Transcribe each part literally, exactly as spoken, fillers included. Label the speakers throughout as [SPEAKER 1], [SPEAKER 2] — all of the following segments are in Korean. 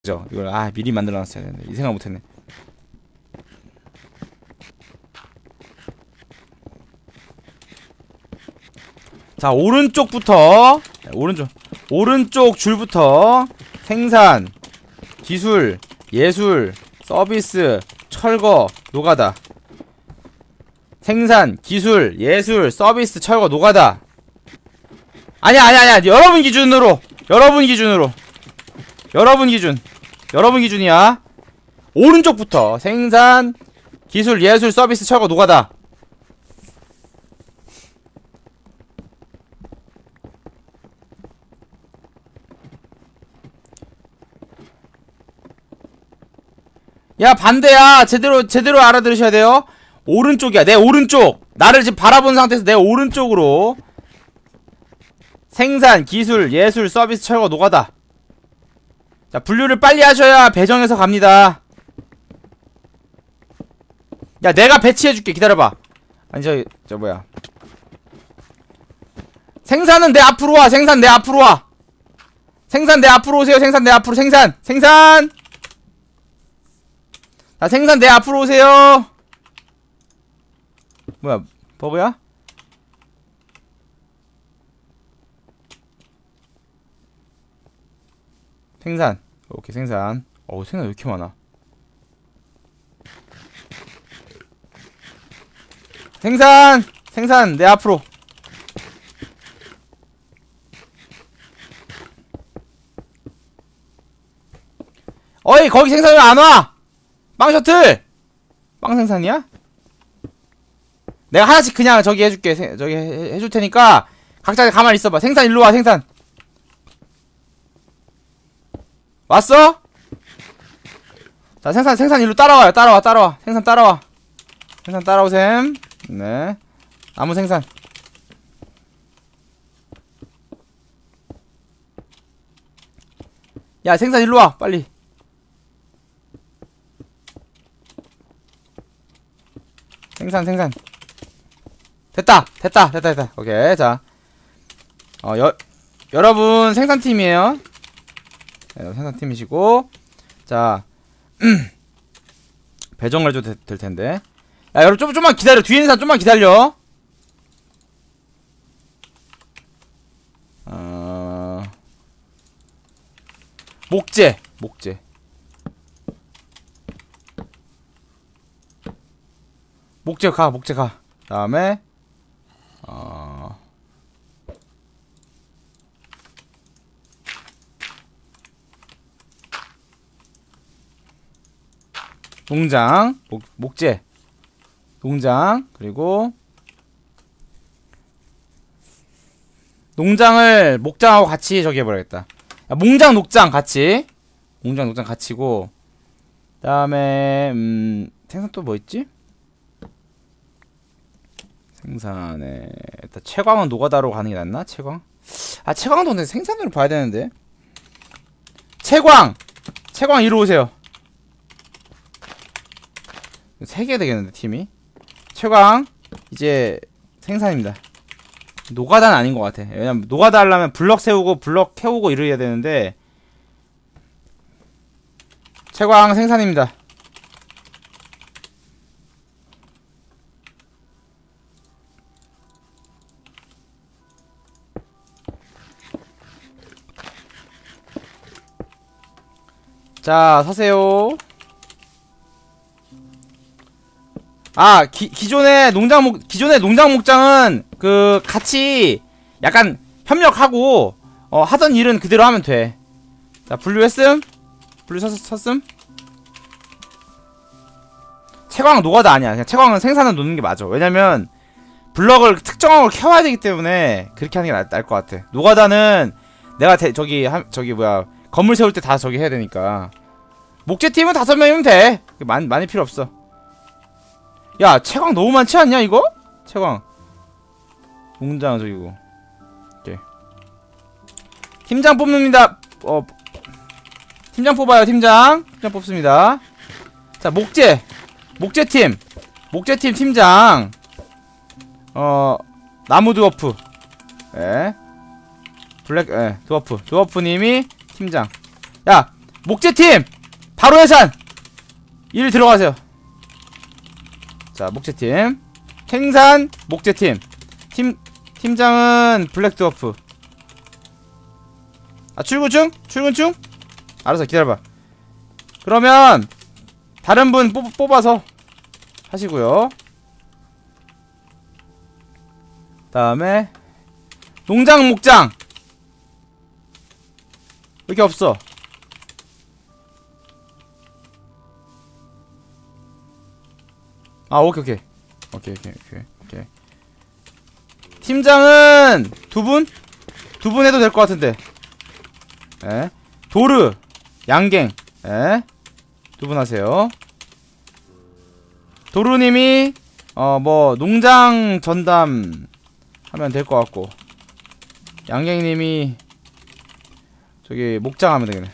[SPEAKER 1] 그죠? 이걸 아 미리 만들어놨어야 되는데 이 생각 못했네. 자, 오른쪽부터 오른쪽 오른쪽 줄부터 생산, 기술, 예술, 서비스, 철거, 노가다. 생산, 기술, 예술, 서비스, 철거, 노가다. 아니야 아니야 아니야 여러분 기준으로 여러분 기준으로 여러분 기준 여러분 기준이야. 오른쪽부터 생산, 기술, 예술, 서비스, 철거, 노가다. 야 반대야. 제대로 제대로 알아들으셔야 돼요. 오른쪽이야. 내 오른쪽. 나를 지금 바라본 상태에서 내 오른쪽으로 생산, 기술, 예술, 서비스, 철거, 노가다. 자, 분류를 빨리 하셔야 배정해서 갑니다. 야, 내가 배치해줄게. 기다려봐. 아니, 저, 저 뭐야. 생산은 내 앞으로 와. 생산 내 앞으로 와. 생산 내 앞으로 오세요. 생산 내 앞으로. 생산. 생산. 자, 생산 내 앞으로 오세요. 뭐야, 버브야? 생산. 오케이, 생산. 어우, 생산 왜 이렇게 많아? 생산! 생산, 내 앞으로. 어이, 거기 생산 왜 안 와? 빵 셔틀! 빵 생산이야? 내가 하나씩 그냥 저기 해줄게. 세, 저기 해, 해줄 테니까 각자 가만히 있어봐. 생산 일로 와. 생산 왔어? 자, 생산 생산 일로 따라와요. 따라와 따라와. 생산 따라와. 생산 따라오셈. 네, 나무 생산. 야, 생산 일로 와. 빨리. 생산 생산 됐다 됐다 됐다 됐다. 오케이. 자, 어, 여, 여러분 생산팀이에요. 네, 생산팀이시고, 자, 배정을 해줘도 될 텐데. 야, 여러분 좀, 좀만 기다려. 뒤에 있는 사람 좀만 기다려. 어, 목재 목재 목재 가. 목재 가. 다음에 어, 농장, 목, 목재, 농장, 그리고 농장을 목장하고 같이 저기 해버려야겠다. 야, 몽장, 녹장 같이. 몽장, 녹장 같이고, 그 다음에 음, 생산 또 뭐 있지? 생산에 일단 채광은 노가다로 가는 게 낫나? 채광? 아, 채광도 근데 생산으로 봐야 되는데. 채광! 채광 이리 오세요. 세 개 되겠는데, 팀이. 채광, 이제 생산입니다. 노가다는 아닌 것 같아. 왜냐면 노가다 하려면 블럭 세우고 블럭 캐오고 이래야 되는데. 채광 생산입니다. 자, 서세요. 아, 기, 기존의 농장 목, 기존의 농장 목장은, 그, 같이, 약간, 협력하고, 어, 하던 일은 그대로 하면 돼. 자, 분류했음? 분류 쳤, 쳤음? 채광 노가다 아니야. 그냥 채광은 생산을 놓는 게 맞아. 왜냐면, 블럭을 특정한 걸 캐와야 되기 때문에, 그렇게 하는 게 나을, 나을 것 같아. 노가다는, 내가 대, 저기, 하, 저기, 뭐야, 건물 세울 때 다 저기 해야 되니까. 목재팀은 다섯 명이면 돼. 많이, 많이 필요 없어. 야, 채광 너무 많지 않냐, 이거? 채광. 농장, 저기고. 오케이. 팀장 뽑습니다. 어, 팀장 뽑아요, 팀장. 팀장 뽑습니다. 자, 목재. 목재팀. 목재팀 팀장. 어, 나무 드워프. 예. 블랙, 예, 드워프. 드워프님이 팀장. 야, 목재팀 바로 해산 일 들어가세요. 자, 목재팀 생산 목재팀 팀 팀장은 블랙드워프. 아, 출근 중? 출근 중? 알았어, 기다려봐. 그러면 다른 분 뽑, 뽑아서 하시고요. 다음에 농장 목장 왜 이렇게 없어? 아, 오케이 오케이 오케이 오케이 오케이 오케이. 팀장은 두 분? 두 분 해도 될 것 같은데. 에? 도르 양갱 에? 두 분 하세요. 도르님이 어 뭐 농장 전담 하면 될 것 같고, 양갱님이 저기 목장 하면 되겠네.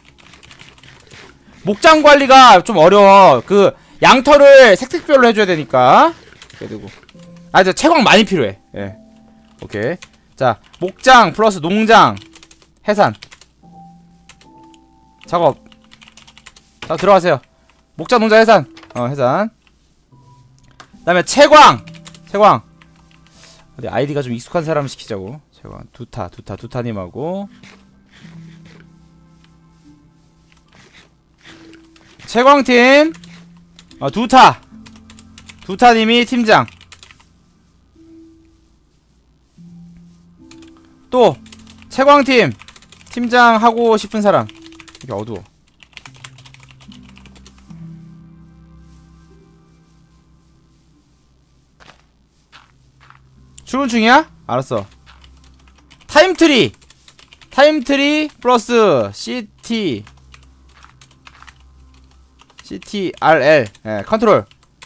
[SPEAKER 1] 목장 관리가 좀 어려워. 그 양털을 색색별로 해줘야 되니까. 그리고 아, 이제 채광 많이 필요해. 예. 오케이. 자, 목장 플러스 농장 해산 작업. 자, 들어가세요. 목장 농장 해산. 어, 해산. 그 다음에 채광 채광 어디 아이디가 좀 익숙한 사람 시키자고. 채광 두타 두타 두타님하고 채광팀 어, 두타 두타님이 팀장. 또 채광팀 팀장 하고 싶은 사람. 이게 어두워. 출근 중이야? 알았어. 타임트리 타임트리 플러스 씨티 씨티알엘 예, 컨트롤.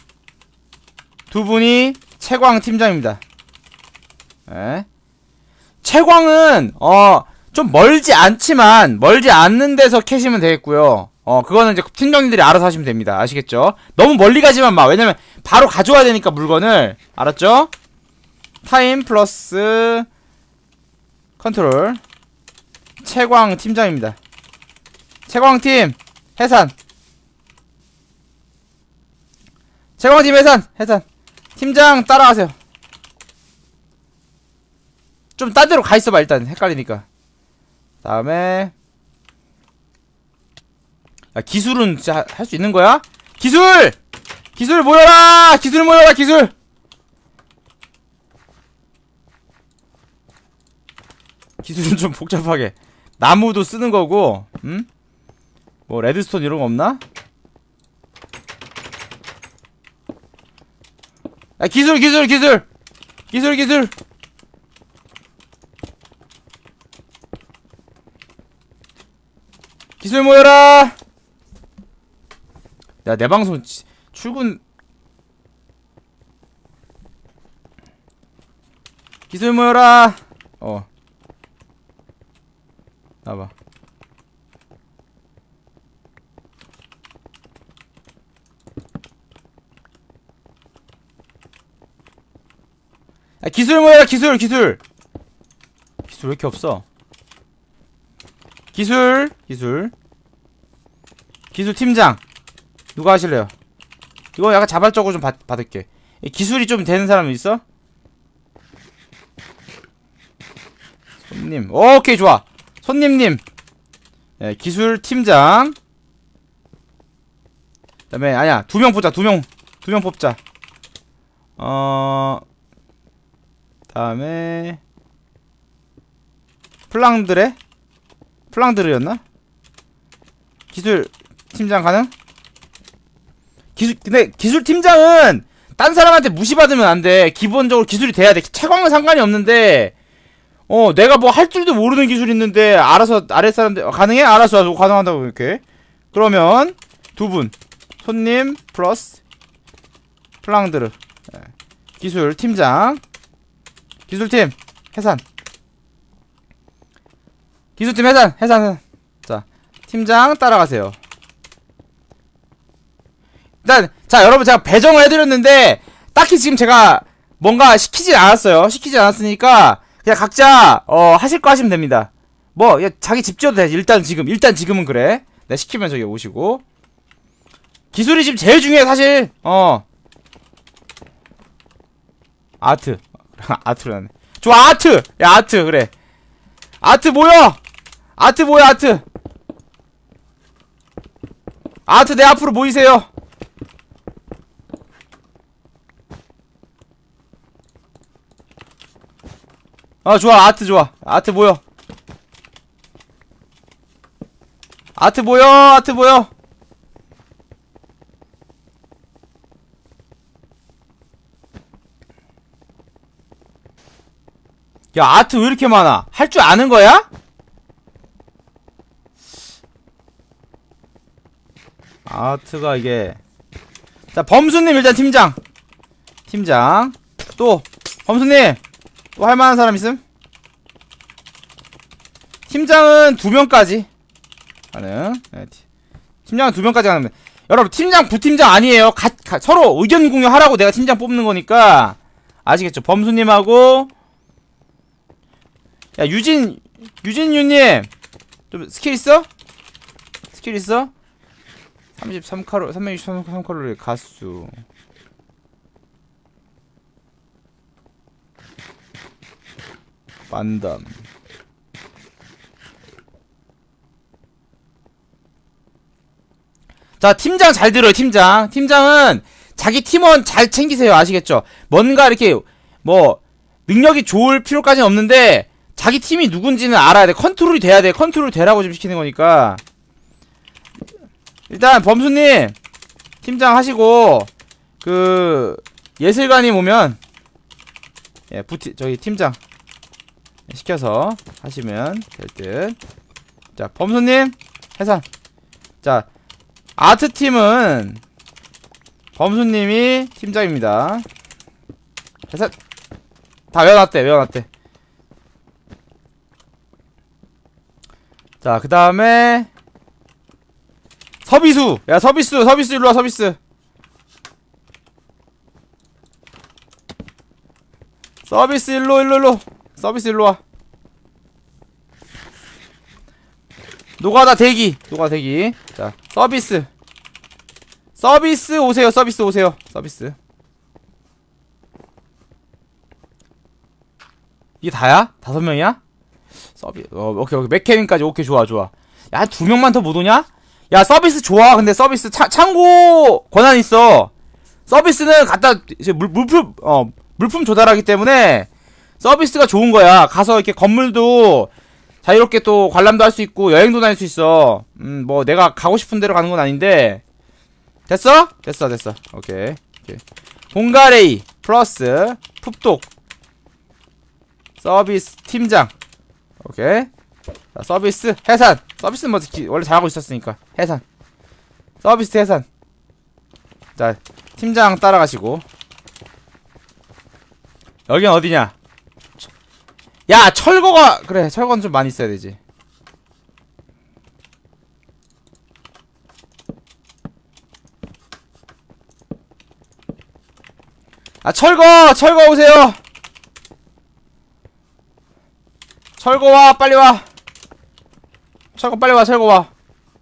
[SPEAKER 1] 두 분이 채광 팀장입니다. 예. 채광은 어 좀 멀지 않지만 멀지 않는 데서 캐시면 되겠고요. 어 그거는 이제 팀장님들이 알아서 하시면 됩니다. 아시겠죠? 너무 멀리 가지만 마. 왜냐면 바로 가져와야 되니까 물건을. 알았죠? 타임 플러스 컨트롤. 채광 팀장입니다. 채광팀 해산. 채광팀 해산 해산. 팀장 따라가세요. 좀 딴 데로 가있어봐. 일단 헷갈리니까. 다음에 야, 기술은 진짜 할 수 있는 거야? 기술! 기술 모여라! 기술 모여라! 기술! 기술은 좀 복잡하게. 나무도 쓰는 거고, 음? 뭐 레드스톤 이런 거 없나? 야, 기술 기술 기술! 기술 기술! 기술 모여라! 야, 내 방송 치, 출근 기술 모여라! 어 나봐. 야, 기술 모여라! 기술 기술! 기술 왜 이렇게 없어? 기술 기술 기술 팀장 누가 하실래요? 이거 약간 자발적으로 좀 받, 받을게. 기술이 좀 되는 사람 있어? 손님. 오케이, 좋아. 손님님. 예, 기술 팀장. 그 다음에 아니야, 두 명 뽑자. 두명 두 명 뽑자. 어 다음에 플랑드레? 플랑드르였나? 기술 팀장 가능? 기술 근데 기술 팀장은 딴 사람한테 무시받으면 안 돼. 기본적으로 기술이 돼야 돼. 채광은 상관이 없는데 어 내가 뭐 할 줄도 모르는 기술 있는데 알아서 아랫사람들 어, 가능해? 알았어. 가능하다고. 이렇게 그러면 두 분 손님 플러스 플랑드르. 네. 기술 팀장 기술팀 해산. 기술팀 해산! 해산! 해산. 자, 팀장 따라가세요. 일단, 자, 여러분 제가 배정을 해드렸는데, 딱히 지금 제가 뭔가 시키진 않았어요. 시키지 않았으니까, 그냥 각자, 어, 하실 거 하시면 됩니다. 뭐, 야, 자기 집 지어도 돼. 일단 지금, 일단 지금은 그래. 내가 시키면 저기 오시고. 기술이 지금 제일 중요해 사실. 어 아트 아트로 하네. 좋아 아트. 야 아트 그래. 아트 모여. 아트 모여 아트. 아트 내 앞으로 모이세요. 아 좋아 아트 좋아. 아트 모여. 아트 모여. 아트 모여. 야 아트 왜 이렇게 많아? 할 줄 아는 거야? 아트가 이게. 자 범수님 일단 팀장. 팀장 또 범수님 또 할만한 사람 있음? 팀장은 두 명까지 가능. 네, 팀장은 두 명까지 가능. 여러분 팀장 부팀장 아니에요. 가, 가, 서로 의견 공유하라고 내가 팀장 뽑는 거니까 아시겠죠? 범수님하고 야 유진 유진유님 좀 스킬 있어? 스킬 있어? 삼십삼 칼로리 삼백육십삼 칼로리 가수. 만담. 자 팀장 잘 들어요. 팀장 팀장은 자기 팀원 잘 챙기세요. 아시겠죠? 뭔가 이렇게 뭐 능력이 좋을 필요까지는 없는데 자기 팀이 누군지는 알아야 돼. 컨트롤이 돼야 돼. 컨트롤 되라고 좀 시키는 거니까. 일단 범수님 팀장 하시고 그 예술가님 오면 예 부티 저기 팀장 시켜서 하시면 될 듯. 자 범수님 해산. 자 아트팀은 범수님이 팀장입니다. 해산. 다 외워놨대 외워놨대. 자 그 다음에 서비수. 야 서비스 서비스 일로와 서비스. 서비스 일로 일로 일로. 서비스 일로와. 노가다 대기. 노가다 대기. 자 서비스 서비스 오세요. 서비스 오세요. 서비스. 이게 다야? 다섯 명이야? 서비 어 오케이 오케이 맥케빈까지. 오케이 좋아 좋아. 야 두 명만 더 못 오냐? 야 서비스 좋아. 근데 서비스 차, 창고 권한 있어. 서비스는 갖다 이제 물, 물품 어 물품 조달하기 때문에 서비스가 좋은 거야. 가서 이렇게 건물도 자유롭게 또 관람도 할 수 있고 여행도 다닐 수 있어. 음 뭐 내가 가고 싶은 데로 가는 건 아닌데. 됐어? 됐어 됐어. 오케이 오케이. 봉가레이 플러스 풋독 서비스 팀장. 오케이. 자, 서비스 해산. 서비스는 뭐 원래 잘하고 있었으니까 해산. 서비스 해산. 자 팀장 따라가시고. 여긴 어디냐? 야 철거가. 그래 철거는 좀 많이 있어야 되지. 아 철거 철거 오세요. 철거 와 빨리 와. 철거 빨리 와. 철거 와.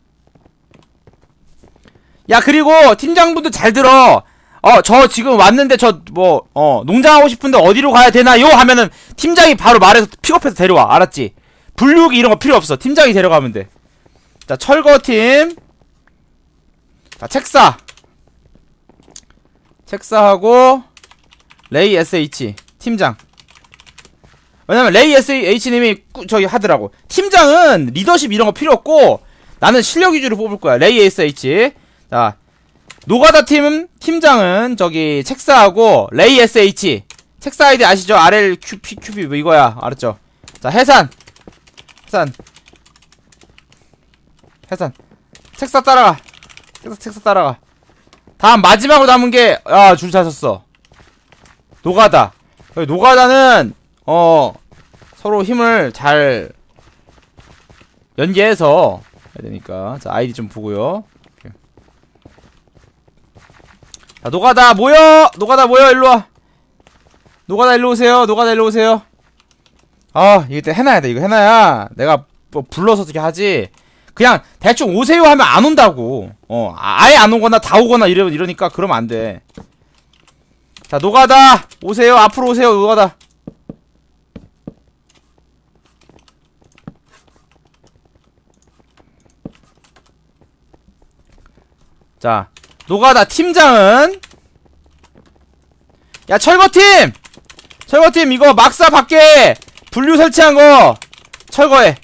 [SPEAKER 1] 야 그리고 팀장분들 잘 들어. 어 저 지금 왔는데 저 뭐 어 농장하고 싶은데 어디로 가야 되나요? 하면은 팀장이 바로 말해서 픽업해서 데려와. 알았지? 분류기 이런거 필요 없어. 팀장이 데려가면 돼. 자 철거팀. 자 책사. 책사하고 레이 에스에이치 팀장. 왜냐면 레이 에스에이치님이 꾸, 저기 하더라고. 팀장은 리더십 이런거 필요 없고 나는 실력 위주로 뽑을 거야. 레이 에스에이치. 자 노가다 팀 팀장은 저기 책사하고 레이 에스에이치. 책사 아이디 아시죠? 알엘 큐피 큐피 뭐 이거야. 알았죠? 자 해산. 해산. 해산. 책사 따라가. 책사 책사 따라가. 다음 마지막으로 남은게 아 줄 잘 섰어. 노가다. 노가다는 어 서로 힘을 잘 연계해서 해야 되니까. 자 아이디 좀 보고요. 자 노가다 모여. 노가다 모여. 일로와. 노가다 일로 오세요. 노가다 일로 오세요. 아 이거 해놔야 돼. 이거 해놔야 내가 뭐 불러서 어떻게 하지. 그냥 대충 오세요 하면 안 온다고. 어 아예 안 오거나 다 오거나 이러, 이러니까 그러면 안돼. 자 노가다 오세요. 앞으로 오세요. 노가다. 자 노가다 팀장은 야 철거팀! 철거팀 이거 막사 밖에 분류 설치한 거 철거해.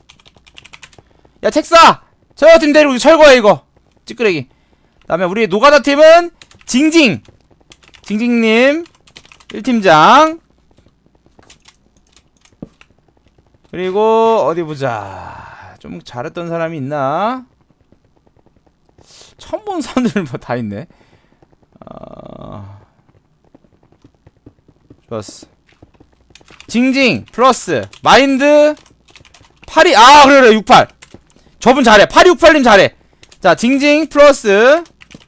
[SPEAKER 1] 야 책사! 철거팀 데리고 철거해 이거 찌끄레기. 그 다음에 우리 노가다 팀은 징징 징징님 일 팀장. 그리고 어디보자 좀 잘했던 사람이 있나? 처음 본 사람들 뭐 다 있네. 어... 좋았어. 징징 플러스 마인드 팔이 아 그래 그래 육팔 저분 잘해. 팔이육팔님 잘해. 자 징징 플러스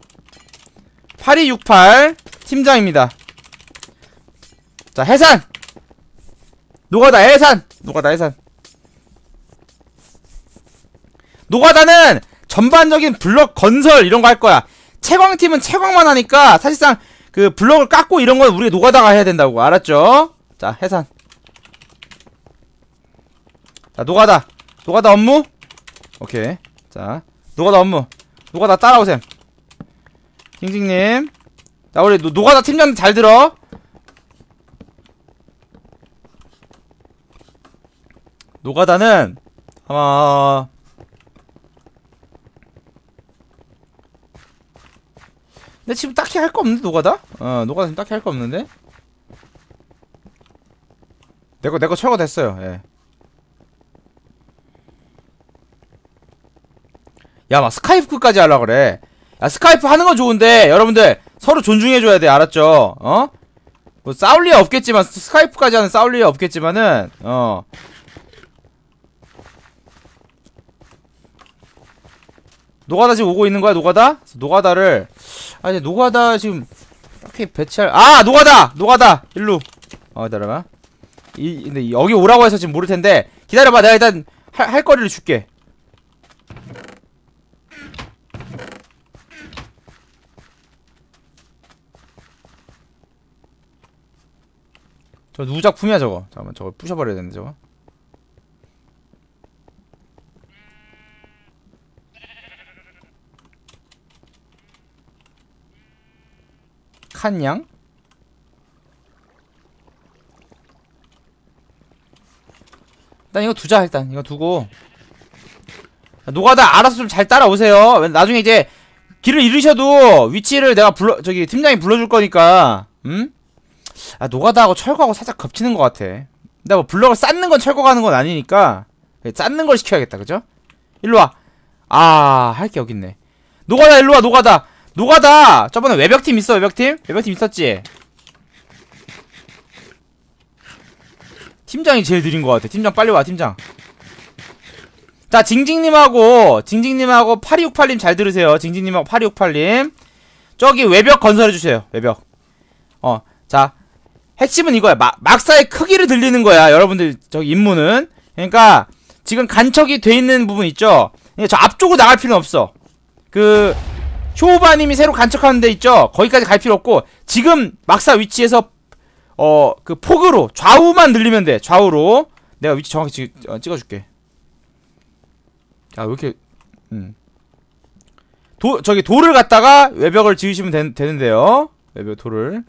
[SPEAKER 1] 팔이육팔 팀장입니다. 자 해산 노가다 해산 노가다 해산. 노가다는 전반적인 블럭 건설 이런거 할거야. 채광팀은 채광만 하니까 사실상 그 블럭을 깎고 이런건 우리가 노가다가 해야 된다고. 알았죠? 자 해산. 자 노가다 노가다 업무 오케이. 자 노가다 업무 노가다 따라오셈. 징징님 자 우리 노, 노가다 팀장님 잘 들어. 노가다는 아마 근데 지금 딱히 할 거 없는데 노가다? 어 노가다 지금 딱히 할 거 없는데. 내거 내거 철거됐어요. 예. 야 막 스카이프까지 하려 그래. 야 스카이프 하는 건 좋은데 여러분들 서로 존중해줘야 돼. 알았죠? 어? 뭐 싸울 리 없겠지만 스카이프까지 하는 싸울 리 없겠지만은 어. 노가다 지금 오고 있는 거야 노가다? 노가다를 아 이제 노가다 지금 딱히 배치할 아 노가다 노가다 일로 어 기다려봐. 이 근데 여기 오라고 해서 지금 모를 텐데 기다려봐. 내가 일단 할, 할 거리를 줄게. 저 누구 작품이야 저거. 잠깐만 저거 부셔버려야 되는데 저거. 칸양? 일단 이거 두자. 일단 이거 두고 노가다 알아서 좀 잘 따라오세요. 나중에 이제 길을 잃으셔도 위치를 내가 불러 저기 팀장이 불러줄 거니까. 음? 아 노가다하고 철거하고 살짝 겹치는 것 같아. 근데 뭐 블럭을 쌓는 건 철거하는 건 아니니까 쌓는 걸 시켜야겠다. 그죠? 일로와. 아 할 게 여기 있네. 노가다 일로와. 노가다 노가다 저번에 외벽팀 있어. 외벽팀? 외벽팀 있었지? 팀장이 제일 느린 것 같아. 팀장 빨리 와. 팀장. 자 징징님하고 징징님하고 팔이육팔님 잘 들으세요. 징징님하고 팔이육팔님 저기 외벽 건설해주세요. 외벽. 어 자 핵심은 이거야. 마, 막사의 크기를 들리는 거야. 여러분들 저기 임무는. 그러니까 지금 간척이 돼 있는 부분 있죠? 저 앞쪽으로 나갈 필요는 없어. 그 쇼바님이 새로 간척하는 데 있죠? 거기까지 갈 필요 없고 지금 막사 위치에서 어 그 폭으로 좌우만 늘리면 돼. 좌우로. 내가 위치 정확히 찍, 어, 찍어줄게. 자, 왜 이렇게 음. 도, 저기 돌을 갖다가 외벽을 지으시면 되, 되는데요. 외벽 돌을.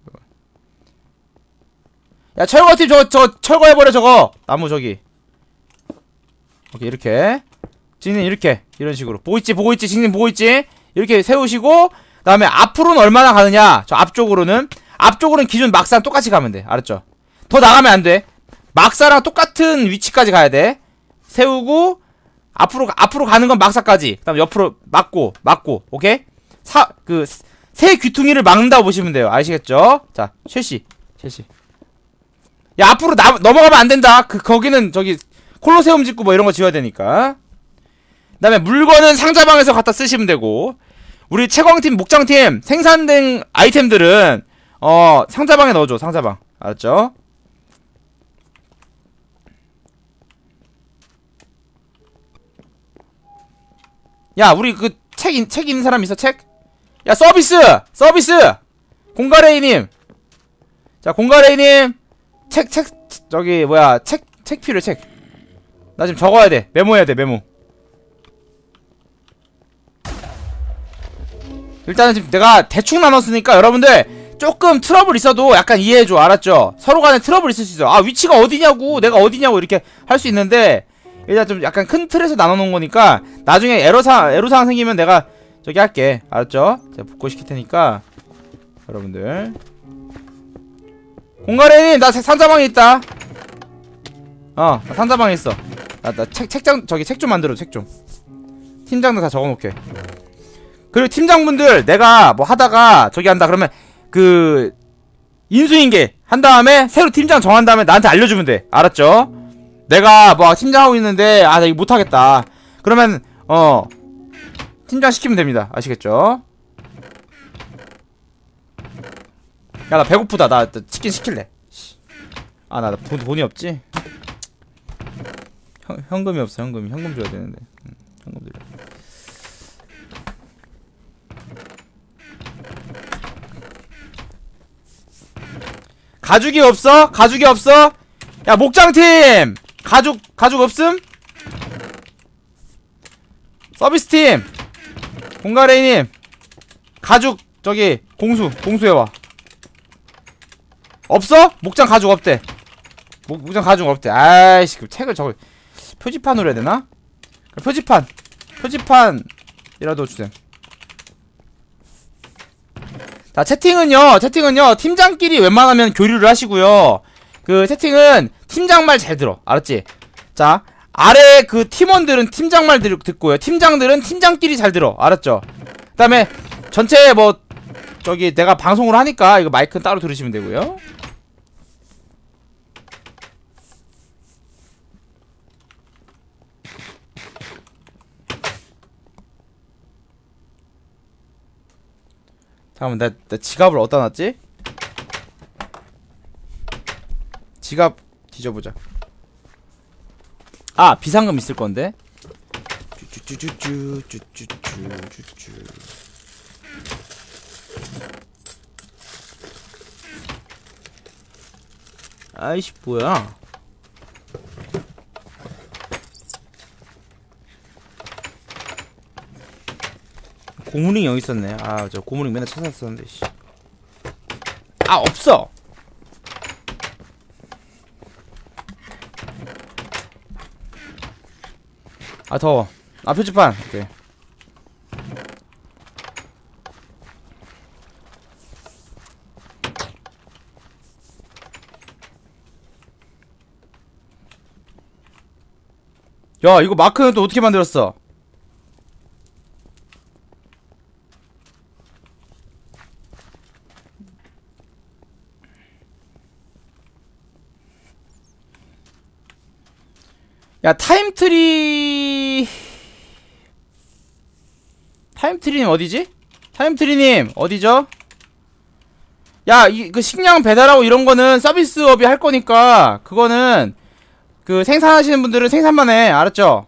[SPEAKER 1] 야 철거팀 저거 저 철거해버려 저거. 나무 저기. 오케이 이렇게 징님 이렇게 이런 식으로 보고있지 보고있지 징님 보고있지 이렇게 세우시고 그 다음에 앞으로는 얼마나 가느냐. 저 앞쪽으로는 앞쪽으로는 기존 막사랑 똑같이 가면 돼. 알았죠? 더 나가면 안돼. 막사랑 똑같은 위치까지 가야돼. 세우고 앞으로 앞으로 가는 건 막사까지. 그 다음에 옆으로 막고 막고 오케이? 사 그 새 귀퉁이를 막는다고 보시면 돼요. 아시겠죠? 자 쉘시 쉘시 야 앞으로 나, 넘어가면 안된다. 그 거기는 저기 콜로세움 짓고 뭐 이런거 지어야 되니까. 그 다음에 물건은 상자방에서 갖다 쓰시면 되고 우리 채광팀 목장팀 생산된 아이템들은 어 상자방에 넣어줘. 상자방 알았죠? 야 우리 그 책 책 있는 사람 있어 책? 야 서비스! 서비스! 공가레이님! 자 공가레이님 책 책 저기 뭐야 책 책 필요해 책. 나 지금 적어야 돼. 메모해야 돼 메모. 일단은 지금 내가 대충 나눴으니까 여러분들 조금 트러블 있어도 약간 이해해줘. 알았죠? 서로 간에 트러블 있을 수 있어. 아 위치가 어디냐고 내가 어디냐고 이렇게 할 수 있는데 일단 좀 약간 큰 틀에서 나눠놓은 거니까 나중에 에러사, 에러사항 생기면 내가 저기 할게. 알았죠? 제가 복구시킬 테니까 여러분들 공가레님 나 상자방에 있다. 어 나 상자방에 있어. 나 나 책 책장 저기 책 좀 만들어. 책 좀 팀장도 다 적어놓게. 그리고 팀장분들 내가 뭐 하다가 저기 한다 그러면 그 인수인계 한 다음에 새로 팀장 정한 다음에 나한테 알려주면 돼. 알았죠? 내가 뭐 팀장하고 있는데 아 나 이거 못하겠다 그러면 어 팀장 시키면 됩니다. 아시겠죠? 야 나 배고프다. 나, 나 치킨 시킬래. 아 나 돈, 돈이 없지? 현, 현금이 없어. 현금이 현금 줘야 되는데. 응, 현금 드려. 가죽이 없어? 가죽이 없어? 야 목장팀! 가죽 가죽 없음? 서비스팀! 공가레이님 가죽 저기 공수 공수해와. 없어? 목장 가죽 없대. 목, 목장 가죽 없대. 아이씨 그 책을 저걸 표지판으로 해야 되나? 표지판 표지판이라도 주세요. 자 채팅은요 채팅은요 팀장끼리 웬만하면 교류를 하시고요. 그 채팅은 팀장 말 잘 들어. 알았지? 자 아래 그 팀원들은 팀장 말 듣고요. 팀장들은 팀장끼리 잘 들어. 알았죠? 그 다음에 전체 뭐 저기 내가 방송을 하니까 이거 마이크는 따로 들으시면 되고요. 잠깐만 나, 나 지갑을 어디다 놨지? 지갑 뒤져보자. 아 비상금 있을 건데. 쭈쭈쭈쭈쭈쭈쭈쭈쭈. 아이씨 뭐야? 고무링 여기 있었네. 아 저 고무링 맨날 찾았었는데 씨. 아 없어. 아 더워. 아 표지판. 오케이. 야 이거 마크는 또 어떻게 만들었어? 야 타임트리 타임트리님 어디지? 타임트리님 어디죠? 야 이 그 식량 배달하고 이런거는 서비스업이 할 거니까 그거는 그 생산하시는 분들은 생산만 해. 알았죠?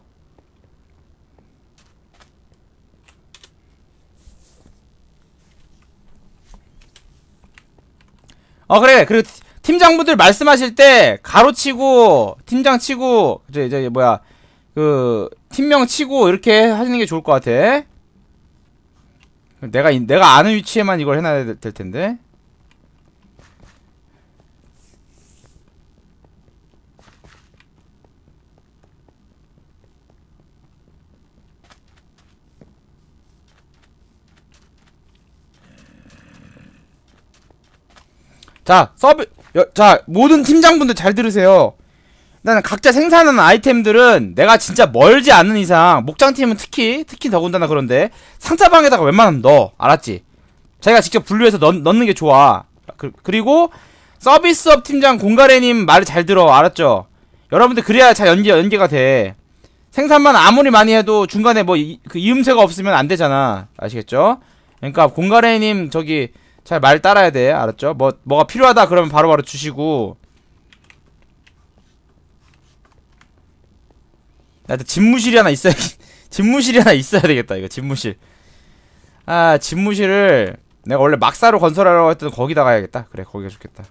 [SPEAKER 1] 어 그래. 그리고 팀장분들 말씀하실 때 가로치고 팀장 치고 이제 이제 뭐야 그 팀명 치고 이렇게 하시는 게 좋을 것 같아. 내가 내가 아는 위치에만 이걸 해놔야 될 텐데. 자 서비 여, 자 모든 팀장분들 잘 들으세요. 일단은 각자 생산하는 아이템들은 내가 진짜 멀지 않는 이상 목장팀은 특히 특히 더군다나 그런데 상자방에다가 웬만하면 넣어. 알았지? 자기가 직접 분류해서 넣, 넣는 게 좋아. 그, 그리고 서비스업 팀장 공가래님 말을 잘 들어. 알았죠? 여러분들 그래야 잘 연계, 연계가 돼. 생산만 아무리 많이 해도 중간에 뭐 이, 그 이음새가 없으면 안 되잖아. 아시겠죠? 그러니까 공가래님 저기 잘 말 따라야 돼. 알았죠? 뭐 뭐가 필요하다 그러면 바로바로 바로 주시고. 나한테 집무실이 하나 있어야 집무실이 하나 있어야 되겠다. 이거 집무실. 아, 집무실을 내가 원래 막사로 건설하려고 했던 거기다 가야겠다. 그래, 거기가 좋겠다.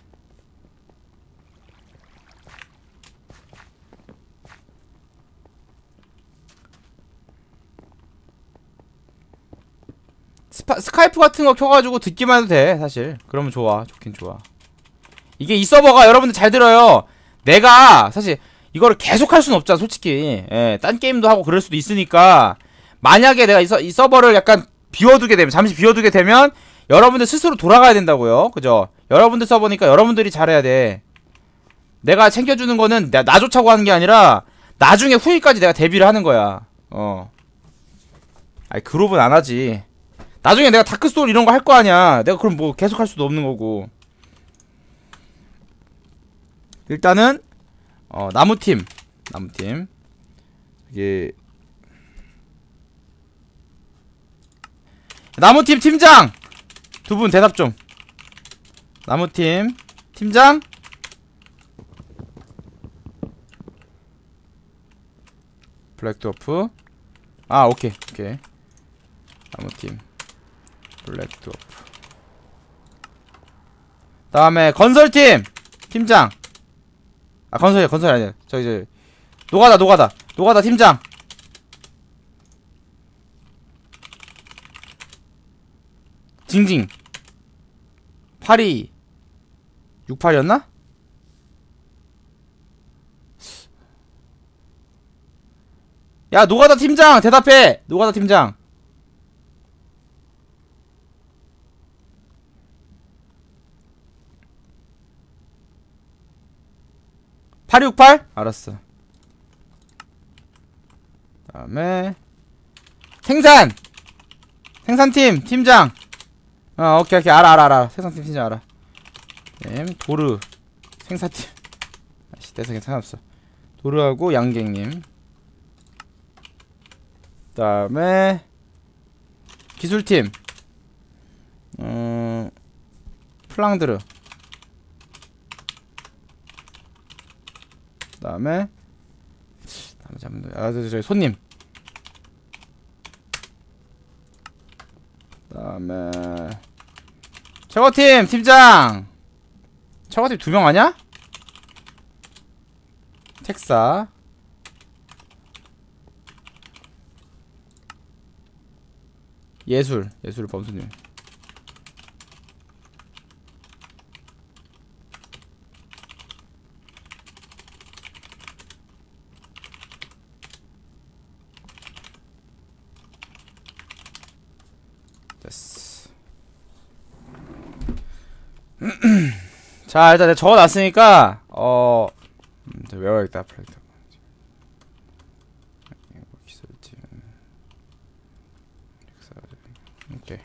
[SPEAKER 1] 스파, 스카이프 같은 거 켜가지고 듣기만 해도 돼, 사실. 그러면 좋아. 좋긴 좋아. 이게 이 서버가 여러분들 잘 들어요. 내가 사실 이거를 계속 할 수는 없잖아, 솔직히. 예, 딴 게임도 하고 그럴 수도 있으니까. 만약에 내가 이, 서, 이 서버를 약간 비워두게 되면, 잠시 비워두게 되면 여러분들 스스로 돌아가야 된다고요. 그죠? 여러분들 서버니까 여러분들이 잘해야 돼. 내가 챙겨주는 거는 나, 나 좋자고 하는 게 아니라 나중에 후일까지 내가 대비를 하는 거야. 어. 아니, 그룹은 안 하지. 나중에 내가 다크소울 이런 거 할 거 아니야. 내가 그럼 뭐 계속 할 수도 없는 거고. 일단은 어, 나무팀. 나무팀. 이게 나무팀 팀장! 두 분 대답 좀. 나무팀 팀장? 블랙드워프. 아, 오케이. 오케이. 나무팀 블랙드워프. 다음에 건설팀 팀장. 아, 건설이야, 건설이 아니야. 저기, 저기. 노가다, 노가다. 노가다 팀장. 징징. 팔이. 육팔이었나? 야, 노가다 팀장! 대답해! 노가다 팀장. 팔육팔? 알았어. 다음에 생산! 생산팀 팀장. 어, 오케이 오케이. 알아 알아 알아. 생산팀 팀장 알아. 네, 도르 생산팀. 아씨, 대사 상관없어. 도르하고 양갱님. 다음에 기술팀. 음, 플랑드르. 다음에 아, 저, 저, 손님. 다음에 최고팀 팀장. 최고팀 두 명 아냐? 택사. 예술. 예술 범수님. 됐어. 자, 일단 내가 적어놨으니까 어... 음, 저 외워야겠다. 플레이트. 기술팀. 오케이.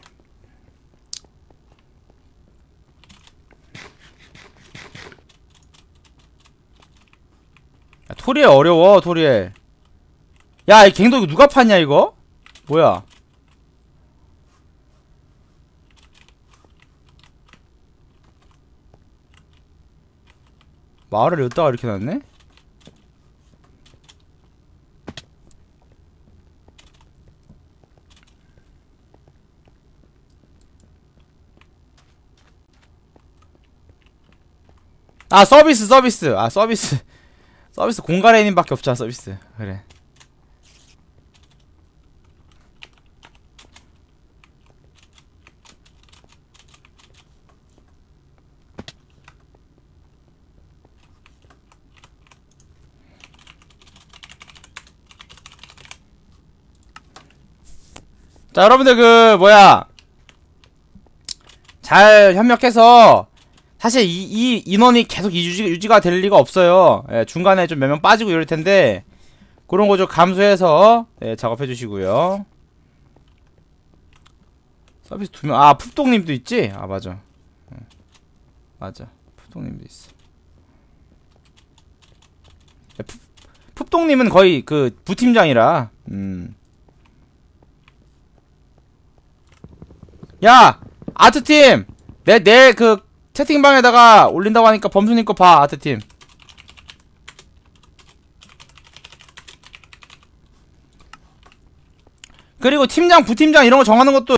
[SPEAKER 1] 야, 토리엘 어려워. 토리엘. 야, 이 갱도 이거 누가 팠냐 이거? 뭐야? 마을을 여기다가 이렇게 놨네? 아, 서비스 서비스. 아, 서비스. 서비스 공가레인밖에 없잖아. 서비스. 그래. 자, 여러분들 그 뭐야, 잘 협력해서 사실 이, 이 인원이 계속 유지, 유지가 될 리가 없어요. 예, 중간에 좀 몇 명 빠지고 이럴 텐데 그런 거 좀 감수해서 예, 작업해 주시고요. 서비스 두 명. 아, 풋동님도 있지? 아, 맞아. 응. 맞아. 풋동님도 있어. 야, 풋, 풋동님은 거의 그 부팀장이라. 음. 야! 아트팀! 내, 내 그 채팅방에다가 올린다고 하니까 범수님 거 봐, 아트팀. 그리고 팀장 부팀장 이런 거 정하는 것도